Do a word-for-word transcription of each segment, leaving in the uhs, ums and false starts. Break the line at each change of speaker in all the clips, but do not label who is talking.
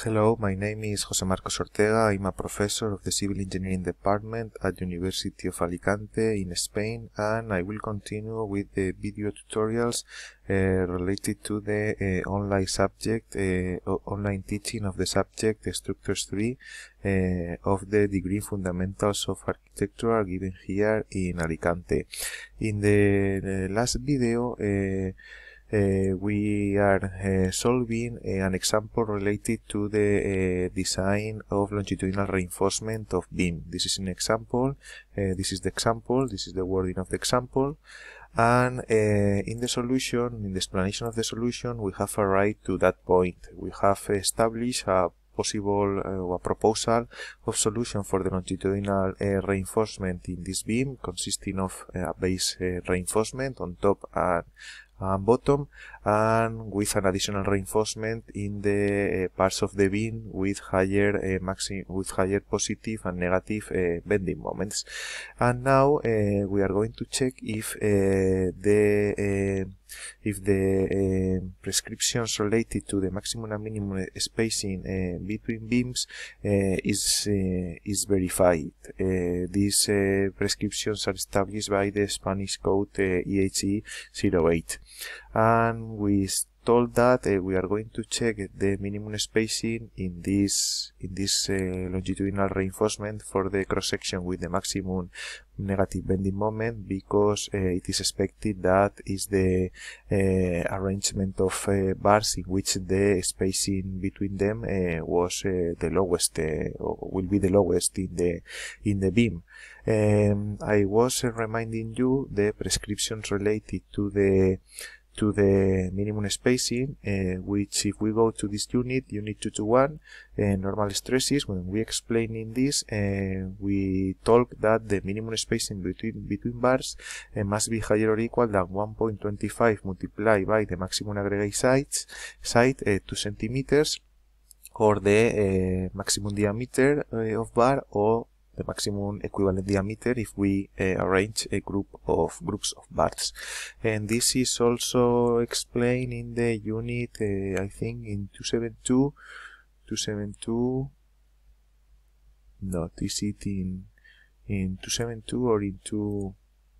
Hello, my name is José Marcos Ortega. I'm a professor of the Civil Engineering Department at University of Alicante in Spain, and I will continue with the video tutorials uh, related to the uh, online subject, uh, online teaching of the subject Structures three uh, of the degree Fundamentals of Architecture given here in Alicante. In the, the last video, uh, Uh, we are uh, solving uh, an example related to the uh, design of longitudinal reinforcement of beam. This is an example, uh, this is the example, this is the wording of the example, and uh, in the solution, in the explanation of the solution, we have arrived to that point. We have established a possible uh, a proposal of solution for the longitudinal uh, reinforcement in this beam, consisting of a uh, base uh, reinforcement on top and and bottom, and with an additional reinforcement in the uh, parts of the beam with higher uh, maxi with higher positive and negative uh, bending moments. And now uh, we are going to check if uh, the uh, if the uh, prescriptions related to the maximum and minimum spacing uh, between beams uh, is uh, is verified. Uh, these uh, prescriptions are established by the Spanish code uh, E H E zero eight, and we told that uh, we are going to check the minimum spacing in this in this uh, longitudinal reinforcement for the cross section with the maximum negative bending moment, because uh, it is expected that is the uh, arrangement of uh, bars in which the spacing between them uh, was uh, the lowest, uh, or will be the lowest in the in the beam. Um, I was uh, reminding you the prescriptions related to the to the minimum spacing, uh, which if we go to this unit, unit two twenty-one, uh, normal stresses, when we explain in this, uh, we talk that the minimum spacing between between bars uh, must be higher or equal than one point two five multiplied by the maximum aggregate size, side, uh, two centimeters, or the uh, maximum diameter uh, of bar, or the maximum equivalent diameter if we uh, arrange a group of groups of bars. And this is also explained in the unit, uh, I think in two seventy-two, two seventy-two, not is it in in two seventy-two or in two,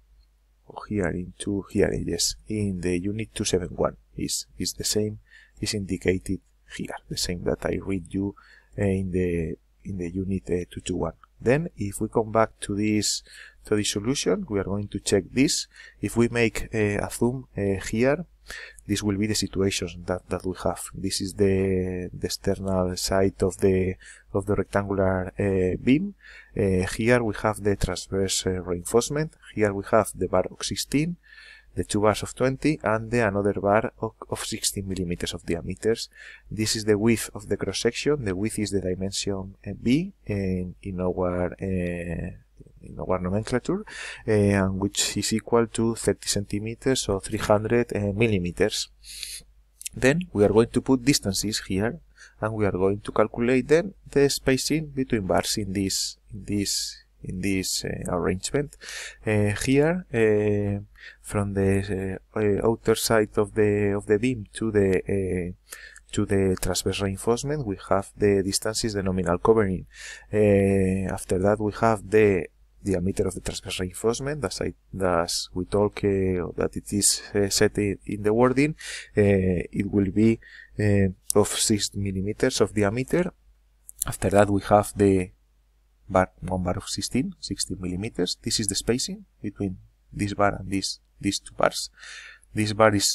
oh, here in two, here, yes, in the unit two seventy-one is is the same, is indicated here, the same that I read you uh, in the in the unit uh, two twenty-one. Then, if we come back to this to the solution, we are going to check this. If we make uh, a zoom uh, here, this will be the situations that that we have. This is the, the external side of the of the rectangular uh, beam. Uh, here we have the transverse uh, reinforcement. Here we have the bar of sixteen, the two bars of twenty, and the another bar of, of sixteen millimeters of diameters. This is the width of the cross section. The width is the dimension uh, B in, in our uh, in our nomenclature, uh, and which is equal to thirty centimeters or three hundred uh, millimeters. Then we are going to put distances here, and we are going to calculate then the spacing between bars in this in this in this uh, arrangement. Uh, here, uh, from the uh, uh, outer side of the of the beam to the uh, to the transverse reinforcement, we have the distances, the nominal covering. Uh, after that, we have the diameter of the transverse reinforcement, as I as we talk uh, that it is uh, set in, in the wording. Uh, it will be uh, of six millimeters of diameter. After that, we have the bar, one bar of sixteen, sixteen millimeters. This is the spacing between this bar and this, these two bars. This bar is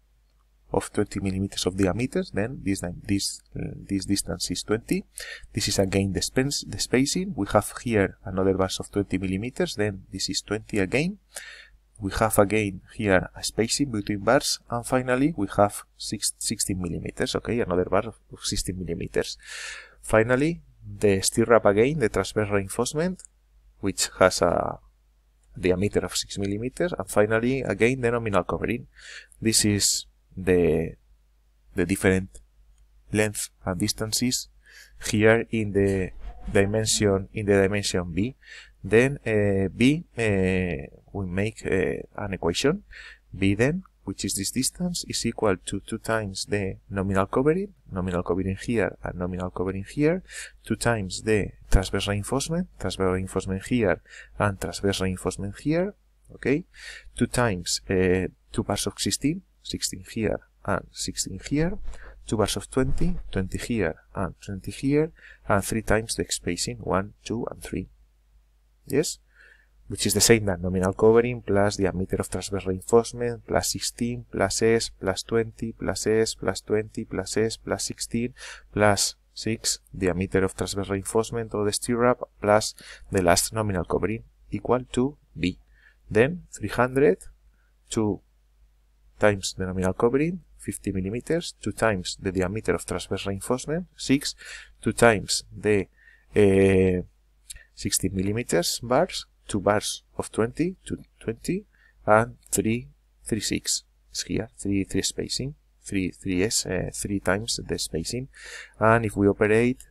of twenty millimeters of diameter. Then this this uh, this distance is twenty. This is again the, spence, the spacing. We have here another bar of twenty millimeters. Then this is twenty again. We have again here a spacing between bars, and finally we have six, sixteen millimeters. Okay, another bar of sixteen millimeters. Finally, the stirrup again, the transverse reinforcement, which has a diameter of six millimeters, and finally again the nominal covering. This is the the different length and distances here in the dimension in the dimension B. Then uh, B, uh, we make uh, an equation. B then which is this distance, is equal to two times the nominal covering, nominal covering here and nominal covering here, two times the transverse reinforcement, transverse reinforcement here and transverse reinforcement here, okay, two times uh, two bars of sixteen, sixteen here and sixteen here, two bars of twenty, twenty here and twenty here, and three times the spacing, one, two, and three. Yes? Which is the same than nominal covering plus diameter of transverse reinforcement plus sixteen plus S plus twenty plus S plus twenty plus S plus sixteen plus six diameter of transverse reinforcement of the stirrup plus the last nominal covering equal to B. Then three hundred, two times the nominal covering, fifty millimeters, two times the diameter of transverse reinforcement, six, two times the uh, sixty millimeters bars, two bars of twenty, two twenty, and three, three, six is here, three, three spacing, three, three S, uh, three times the spacing. And if we operate,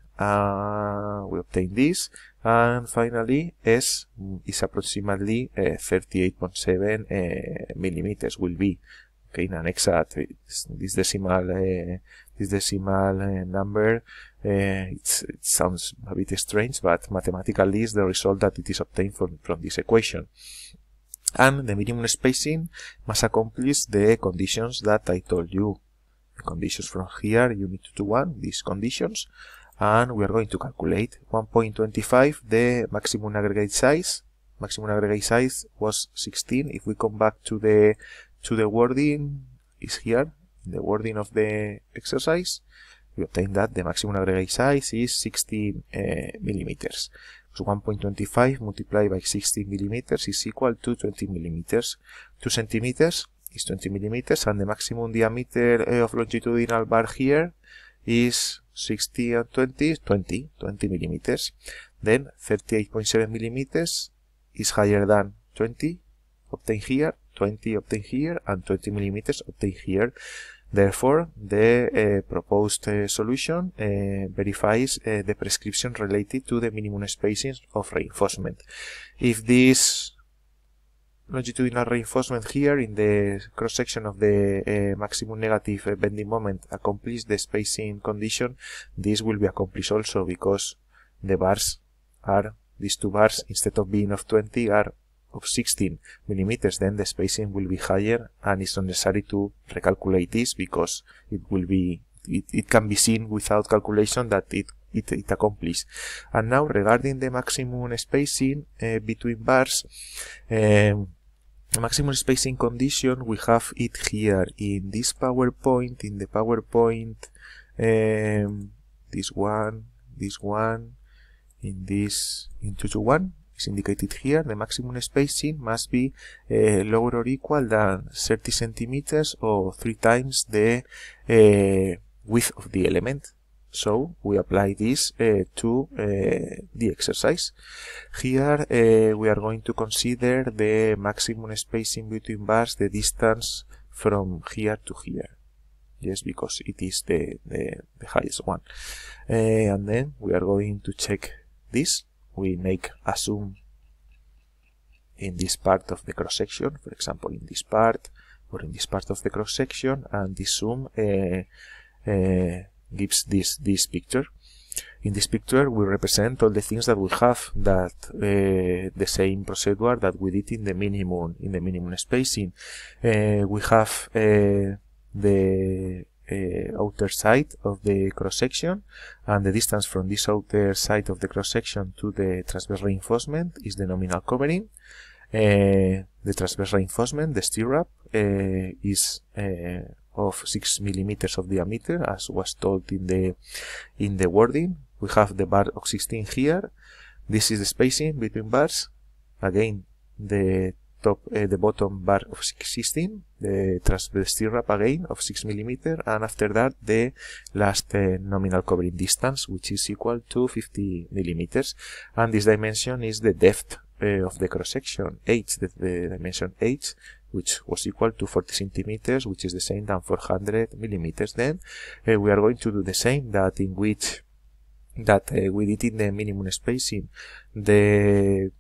uh, we obtain this, and finally S is approximately uh, thirty-eight point seven uh, millimeters will be. Okay, in an exact, this decimal, uh, this decimal uh, number, uh, it's, it sounds a bit strange, but mathematically is the result that it is obtained from, from this equation. And the minimum spacing must accomplish the conditions that I told you. The conditions from here, you need to do one, these conditions, and we are going to calculate one point two five, the maximum aggregate size. Maximum aggregate size was sixteen. If we come back to the to the wording, is here, in the wording of the exercise, we obtain that the maximum aggregate size is sixteen uh, millimeters. So one point two five multiplied by sixteen millimeters is equal to twenty millimeters. two centimeters is twenty millimeters, and the maximum diameter uh, of longitudinal bar here is sixty and twenty, twenty, twenty millimeters. Then thirty-eight point seven millimeters is higher than twenty, obtained here, twenty obtained here, and twenty millimeters obtained here. Therefore, the uh, proposed uh, solution uh, verifies uh, the prescription related to the minimum spacing of reinforcement. If this longitudinal reinforcement here in the cross-section of the uh, maximum negative uh, bending moment accomplishes the spacing condition, this will be accomplished also because the bars are, these two bars, instead of being of twenty, are of sixteen millimeters. Then the spacing will be higher, and it's not necessary to recalculate this because it will be, it, it can be seen without calculation that it it, it accomplishes. And now regarding the maximum spacing uh, between bars, um, maximum spacing condition, we have it here in this PowerPoint, in the PowerPoint, um, this one, this one, in this, in two to one, is indicated here. The maximum spacing must be uh, lower or equal than thirty centimeters or three times the uh, width of the element. So we apply this uh, to uh, the exercise. Here uh, we are going to consider the maximum spacing between bars, the distance from here to here. Yes, because it is the, the, the highest one. Uh, and then we are going to check this. We make a zoom in this part of the cross-section, for example in this part or in this part of the cross-section, and this zoom uh, uh, gives this this picture. In this picture we represent all the things that we have, that uh, the same procedure that we did in the minimum in the minimum spacing. Uh, we have uh, the uh, outer side of the cross-section, and the distance from this outer side of the cross-section to the transverse reinforcement is the nominal covering. Uh, the transverse reinforcement, the stirrup, uh, is uh, of six millimeters of diameter, as was told in the in the wording. We have the bar of sixteen here. This is the spacing between bars. Again, the top, uh, the bottom bar of sixteen, the transverse stirrup again of six millimeter, and after that the last uh, nominal covering distance, which is equal to fifty millimeters. And this dimension is the depth uh, of the cross section, h, the, the dimension h, which was equal to forty centimeters, which is the same than four hundred millimeters. Then uh, we are going to do the same that in which that uh, we did in the minimum spacing. The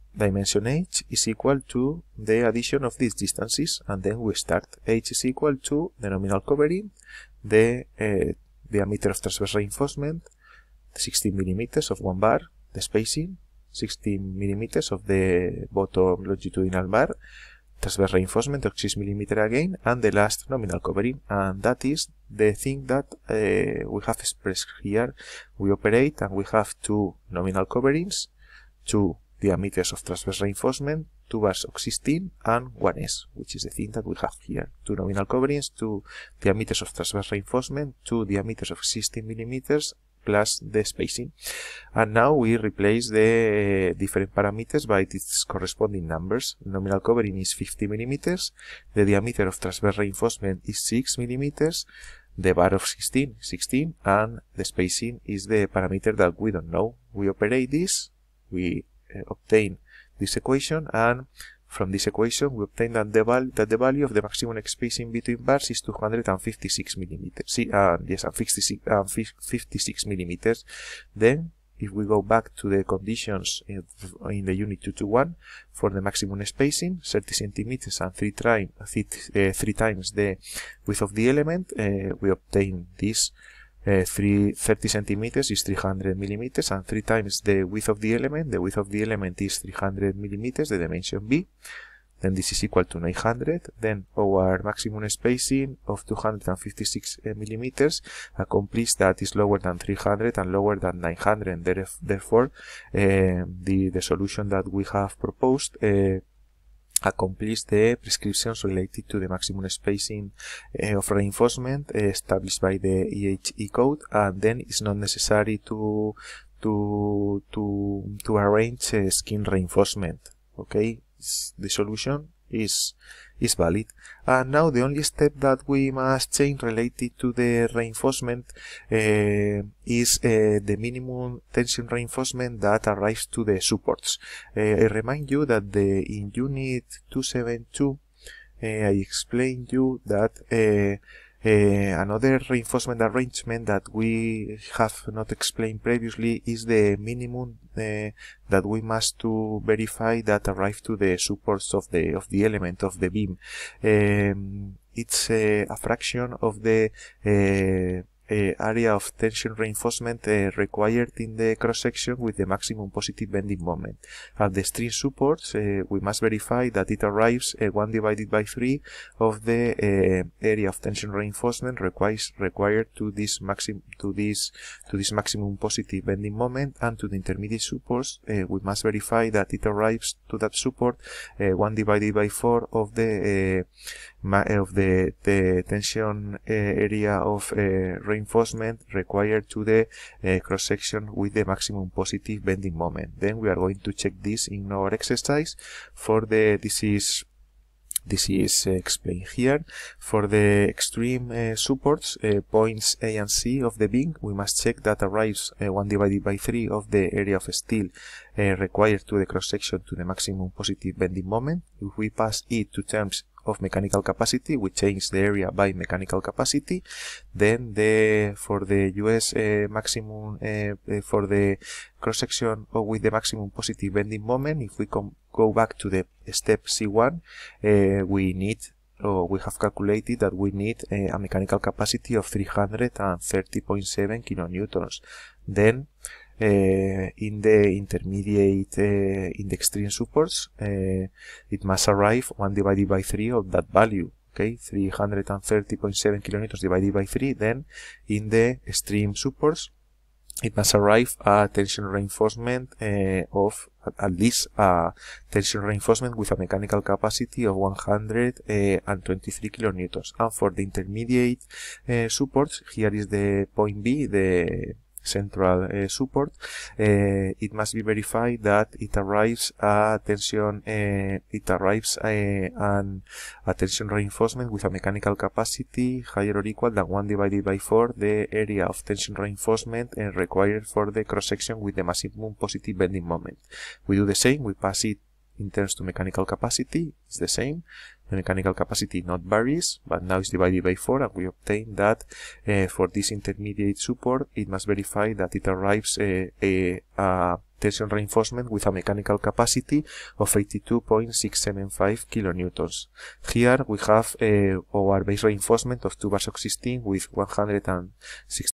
dimension h is equal to the addition of these distances, and then we start. H is equal to the nominal covering, the uh, diameter of transverse reinforcement, sixteen millimeters of one bar, the spacing, sixteen millimeters of the bottom longitudinal bar, transverse reinforcement of six millimeters again, and the last nominal covering. And that is the thing that uh, we have expressed here. We operate and we have two nominal coverings, two diameters of transverse reinforcement, two bars of sixteen, and one S, which is the thing that we have here. Two nominal coverings, two diameters of transverse reinforcement, two diameters of sixteen millimeters, plus the spacing. And now we replace the uh, different parameters by its corresponding numbers. Nominal covering is fifty millimeters, the diameter of transverse reinforcement is six millimeters, the bar of sixteen, sixteen, and the spacing is the parameter that we don't know. We operate this, we uh, obtain this equation, and from this equation we obtain that the, val that the value of the maximum spacing between bars is two hundred fifty-six millimeters. See, uh, yes, and fifty-six, uh, fifty-six millimeters. Then, if we go back to the conditions in, in the unit two twenty-one for the maximum spacing, thirty centimeters and three, three, uh, three times the width of the element, uh, we obtain this. Uh, three, thirty centimeters is three hundred millimeters, and three times the width of the element. The width of the element is three hundred millimeters, the dimension B. Then this is equal to nine hundred. Then our maximum spacing of two hundred fifty-six millimeters accomplished that is lower than three hundred and lower than nine hundred. Therefore, uh, the, the solution that we have proposed uh, accomplish the prescriptions related to the maximum spacing uh, of reinforcement uh, established by the E H E code, and then it's not necessary to to to to arrange uh, skin reinforcement. Okay, it's, the solution is is valid. And now the only step that we must change related to the reinforcement uh, is uh, the minimum tension reinforcement that arrives to the supports. Uh, I remind you that the in unit two seventy-two uh, I explained you that uh, Uh, another reinforcement arrangement that we have not explained previously is the minimum uh, that we must to verify that arrive to the supports of the of the element of the beam. Um, it's uh, a fraction of the uh, Uh, area of tension reinforcement uh, required in the cross-section with the maximum positive bending moment. At the string supports, uh, we must verify that it arrives uh, one divided by three of the uh, area of tension reinforcement requires required to this maximum to this to this maximum positive bending moment, and to the intermediate supports, uh, we must verify that it arrives to that support uh, one divided by four of the uh, of the, the tension uh, area of uh, reinforcement required to the uh, cross-section with the maximum positive bending moment. Then we are going to check this in our exercise. For the this is this is uh, explained here. For the extreme uh, supports, uh, points A and C of the beam, we must check that arrives uh, one divided by three of the area of steel uh, required to the cross-section to the maximum positive bending moment. If we pass it to terms of mechanical capacity, we change the area by mechanical capacity. Then the for the U S uh, maximum uh, for the cross section with the maximum positive bending moment, if we come go back to the step C one, uh, we need or we have calculated that we need uh, a mechanical capacity of three hundred thirty point seven kilonewtons. Then Uh, in the intermediate, uh, in the extreme supports, uh, it must arrive one divided by three of that value. Okay, three hundred thirty point seven kilonewtons divided by three. Then, in the extreme supports, it must arrive a tension reinforcement uh, of at least a tension reinforcement with a mechanical capacity of one hundred twenty-three kilonewtons. And for the intermediate uh, supports, here is the point B, the central uh, support, uh, it must be verified that it arrives a tension uh, it arrives a, an, a tension reinforcement with a mechanical capacity higher or equal than one divided by four the area of tension reinforcement uh, required for the cross section with the maximum positive bending moment. We do the same, we pass it in terms to mechanical capacity, it's the same. the mechanical capacity not varies, but now it's divided by four, and we obtain that uh, for this intermediate support, it must verify that it arrives uh, a, a tension reinforcement with a mechanical capacity of eighty-two point six seven five kilonewtons. Here we have uh, our base reinforcement of two bars of sixteen with one hundred sixty